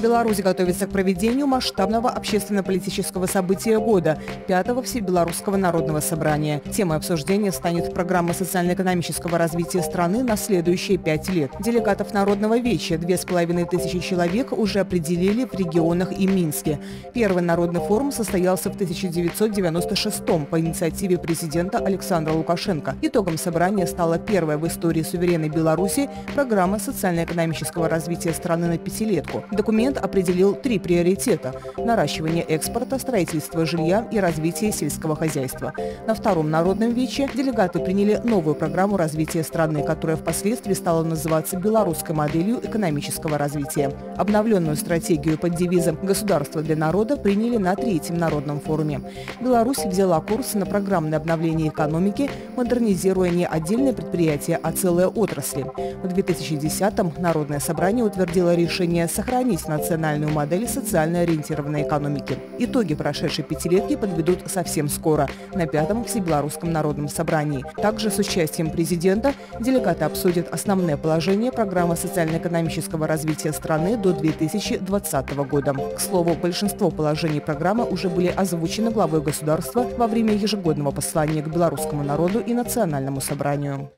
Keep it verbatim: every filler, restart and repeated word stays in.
Беларусь готовится к проведению масштабного общественно-политического события года – пятого Всебелорусского народного собрания. Темой обсуждения станет программа социально-экономического развития страны на следующие пять лет. Делегатов Народного веча, две с половиной тысячи человек, уже определили в регионах и Минске. Первый народный форум состоялся в тысяча девятьсот девяносто шестом по инициативе президента Александра Лукашенко. Итогом собрания стала первая в истории суверенной Беларуси программа социально-экономического развития страны на пятилетку. Документ определил три приоритета – наращивание экспорта, строительство жилья и развитие сельского хозяйства. На втором народном вече делегаты приняли новую программу развития страны, которая впоследствии стала называться белорусской моделью экономического развития. Обновленную стратегию под девизом «Государство для народа» приняли на третьем народном форуме. Беларусь взяла курс на программное обновление экономики, модернизируя не отдельные предприятия, а целые отрасли. В две тысячи десятом Народное собрание утвердило решение сохранить национальную модель социально ориентированной экономики. Итоги прошедшей пятилетки подведут совсем скоро, на пятом Всебелорусском народном собрании. Также с участием президента делегаты обсудят основные положения программы социально-экономического развития страны до две тысячи двадцатого года. К слову, большинство положений программы уже были озвучены главой государства во время ежегодного послания к белорусскому народу и национальному собранию.